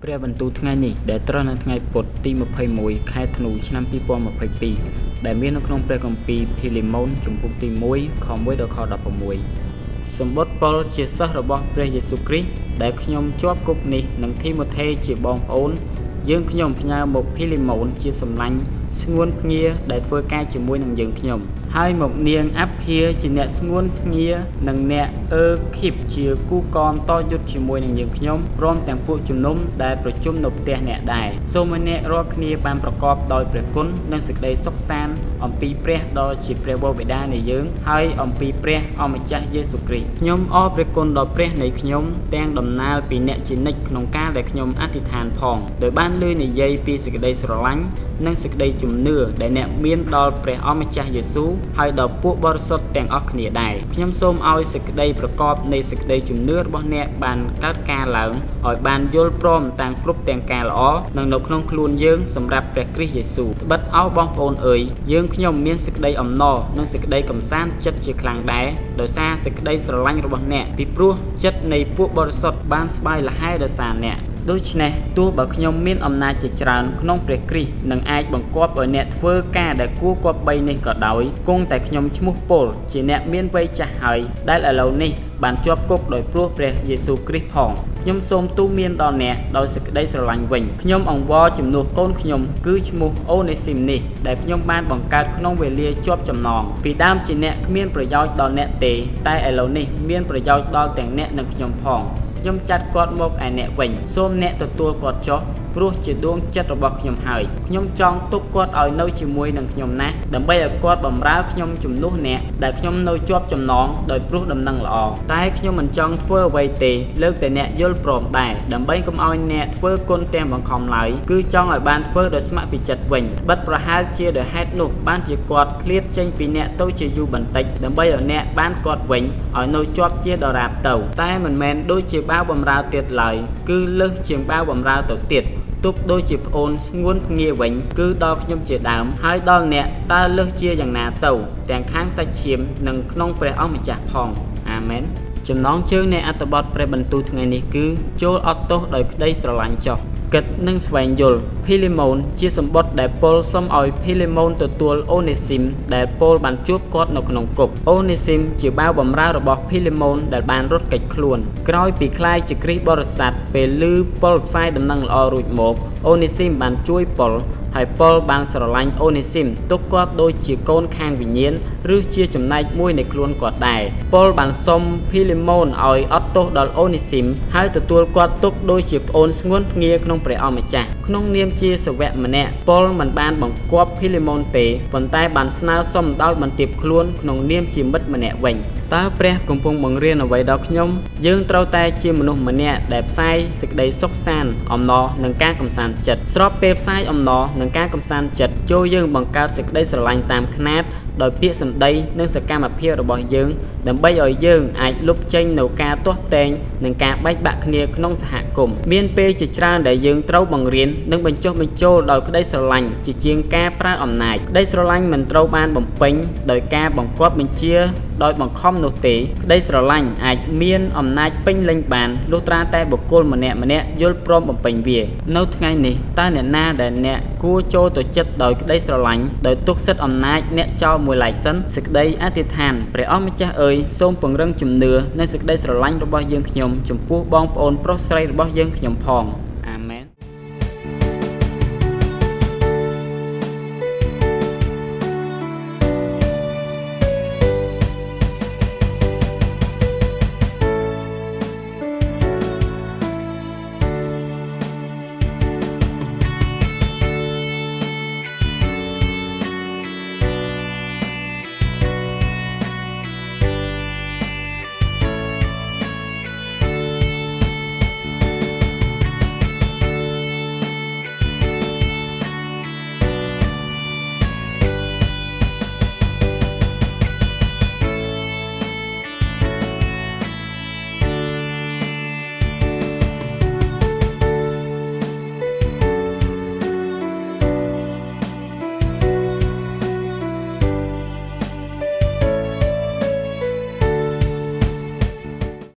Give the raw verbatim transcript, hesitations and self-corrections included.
ព្រះបន្ទូលថ្ងៃនេះដែលត្រូវនៅថ្ងៃពុធទីម្ភៃមួយខែធ្នូឆ្នាំពីរពាន់ម្ភៃពីរដែលមាននៅក្នុងព្រះគម្ពីរភីលេម៉ូនជំពូកទីមួយខមួយដល់ខដប់៦សម្បត្តិប៉ុលជាសិស្សរបស់ព្រះយេស៊ូវគ្រីស្ទដែលខ្ញុំជាប់គុកនេះនិងធីម៉ូថេជាបងប្អូនយើងខ្ញុំផ្ញើមកភីលេម៉ូនជាសម្លាញ់ស្ងួនភ្ងាដែលធ្វើការជាមួយនឹងយើងខ្ញុំហើយមកនាងអាភាជាអ្នកស្ងួនភ្ងានិងអ្នកអឺឃីបជាគូកនតយុទ្ធជាមួយនឹងយើងខ្ញុំព្រមទាំងពួកជំនុំដែលប្រជុំនៅផ្ទះអ្នកដែរសូមឲ្យអ្នករាល់គ្នាបានប្រកបដោយព្រះគុណនិងសេចក្តីសុខសាន្តអំពីព្រះដ៏ជាព្រះវរបិតានៃយើងហើយអំពីព្រះអម្ចាស់យេស៊ូវគ្រីស្ទខ្ញុំអរព្រះគុណដល់ព្រះនៃខ្ញុំទាំងដំណើរពីអ្នកជានិច្ចក្នុងការដែលខ្ញុំអធិដ្ឋានផងដោយបានលើនិយាយពីសេចក្តីស្រឡាញ់និងសេចក្តីជំនឿដែលអ្នកមានដល់ព្រះអម្ចាស់យេស៊ូវហើយដល់ពួកបរិសុទ្ធទាំងអស់គ្នាដែរខ្ញុំសូមឲ្យសេចក្តីប្រកបនៃសេចក្តីជំនឿរបស់អ្នកបានកើតការឡើងឲ្យបានយល់ព្រមតាមគ្រប់ទាំងការល្អនិងនៅក្នុងខ្លួនយើងសម្រាប់ព្រះគ្រីស្ទយេស៊ូវត្បិតអោបងប្អូនអើយយើងខ្ញុំមានសេចក្តីអំណរនិងសេចក្តីកំសាន្តចិត្តជាខ្លាំងដែរដោយសារសេចក្តីស្រឡាញ់របស់អ្នកពីព្រោះចិត្តនៃពួកបរិសុទ្ធបានស្បាយល្ហែដោយសារអ្នកដូច្នេះទោះបើខ្ញុំមានអំណាចជាច្រើនក្នុងព្រះគ្រីស្ទនឹងអាចបង្គាប់ឲ្យអ្នកធ្វើការដែលគួរគប្បីនេះក៏ដោយគង់តែខ្ញុំឈ្មោះពលជាអ្នកមានវ័យចាស់ហើយដែលឥឡូវនេះបានជាប់គុកដោយព្រោះព្រះយេស៊ូវគ្រីស្ទផងខ្ញុំសូមទូមានដល់អ្នកដោយសេចក្តីស្រឡាញ់វិញខ្ញុំអង្វរជំនួសកូនខ្ញុំគឺឈ្មោះអូនេស៊ីមនេះដែលខ្ញុំបានបង្កើតក្នុងវេលាជាប់ចំណងពីដើមជាអ្នកគ្មានប្រយោជន៍ដល់អ្នកទេតែឥឡូវនេះមានប្រយោជន៍ដល់ទាំងអ្នកនិងខ្ញុំផងខ្ញុំចាត់គាត់មកឯអ្នកវិញសូមអ្នកទទួលគាត់ចុះព្រោះជាដួងចិត្តរបស់ខ្ញុំហើយខ្ញុំចង់ទុកគាត់ឲ្យនៅជាមួយនឹងខ្ញុំណាស់ដើម្បីឲ្យគាត់បម្រើខ្ញុំជំនួសអ្នកដែលខ្ញុំនៅជាប់ចំណងដោយព្រោះដំណឹងល្អតែខ្ញុំមិនចង់ធ្វើអ្វីទេលើកតែអ្នកយល់ព្រមដែរដើម្បីកុំឲ្យអ្នកធ្វើគុណទាំងបង្ខំឡើយគឺចង់ឲ្យបានធ្វើដោយស្ម័គ្រពីចិត្តវិញបិទប្រហែលជាដោយហេតុនោះបានជាគាត់ឃ្លាតចេញពីអ្នកទៅជាយូរបន្តិចដើម្បីឲ្យអ្នកបានគាត់វិញឲ្យនៅជាប់ជាដរាបទៅតែមិនមែនដូចជាបាវបម្រើទៀតឡើយគឺលើសជាងបាវបម្រើទៅទៀតទុកដូចជាប្អូនស្ងួនភ្ងាវិញគឺដល់ខ្ញុំជាដើមហើយដល់អ្នកតើលើសជាយ៉ាងណាទៅទាំងខាងសាច់ឈាមនិងក្នុងព្រះអម្ចាស់ផងអាមែនចំណងជើងនៃអត្ថបទព្រះបន្ទូលថ្ងៃនេះគឺចូលអត់ទោសដោយក្តីស្រឡាញ់ចោះគិតនិងស្វែងយល់ភីលេម៉ូនជាសម្បត្តិដែលពលសុំឲ្យភីលេម៉ូនទទួលអូនេស៊ីមដែលពលបានជួបគាត់នៅក្នុងគុកអូនេស៊ីមជាបាវបម្រើរបស់ភីលេម៉ូនដែលបានរត់គេចខ្លួនក្រោយពីខ្លាយជាគ្រីស្ទបរិស័ទពេលឮពលផ្សាយដំណឹងល្អរួចមកអូនេស៊ីមបានជួយពលហើយពលបានស្រឡាញ់អូនេស៊ីមទុកគាត់ដូចជាកូនខាងវិញ្ញាណឬជាចំណែកមួយនៃខ្លួនគាត់ដែរពលបានសុំភីលេម៉ូនឲ្យអត់ទោសដល់អូនេស៊ីមហើយទទួលគាត់ទុកដូចជាប្អូនស្ងួនភ្ងាក្នុងព្រះអម្ចាស់ក្នុងនាមជាសាវកម្នាក់ពលមិនបានបង្គាប់ភីលេម៉ូនទេប៉ុន្តែបានស្នើសុំដោយបន្ទាបខ្លួនក្នុងនាមជាមិត្តម្នាក់វិញតើព្រះកំពុងបង្រៀនអ្វីដល់ខ្ញុំយើងត្រូវតែជាមនុស្សម្នាក់ដែលផ្សាយសេចក្តីសុខសាន្តអំណរនិងការកំសាន្តចិត្តស្របពេលផ្សាយអំណរនិងការកំសាន្តចិត្តចូលយើងបង្កើតសេចក្តីស្រឡាញ់តាមខ្នាតដោយពាក្យសម្ដីនិងសកម្មភាពរបស់យើងដើម្បីឲ្យយើងអាចលុបចេញនូវការទាស់ទែងនិងការបែកបាក់គ្នាក្នុងសហគមន៍មានពេលជាច្រើនដែលយើងត្រូវបង្រៀននិងបញ្ចុះបញ្ចូលដោយក្តីស្រឡាញ់ជាជាងការប្រើអំណាចក្តីស្រឡាញ់មិនត្រូវបានបំពេញដោយការបង្គាប់បញ្ជាដោយបង្ខំនោះទេក្តីស្រឡាញ់អាចមានអំណាចពេញលេញបានលុះត្រាតែបុគ្គលម្នាក់ម្នាក់យល់ព្រមបំពេញវានៅថ្ងៃនេះតើអ្នកណាដែលអ្នកគួរចូលទៅចិត្តដោយក្តីស្រឡាញ់ដោយទុកសិទ្ធិអំណាចអ្នកចោលមួយឡែកសិនសេចក្តីអធិដ្ឋានព្រះអម្ចាស់អើយសូមពង្រឹងជំនឿនិងសេចក្តីស្រឡាញ់របស់យើងខ្ញុំចំពោះបងប្អូនប្រុសស្រីរបស់យើងខ្ញុំផង